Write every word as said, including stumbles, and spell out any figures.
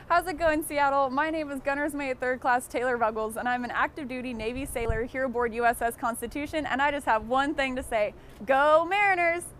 How's it going, Seattle? My name is Gunner's Mate third Class Taylor Ruggles, and I'm an active duty Navy sailor here aboard U S S Constitution, and I just have one thing to say: Go Mariners!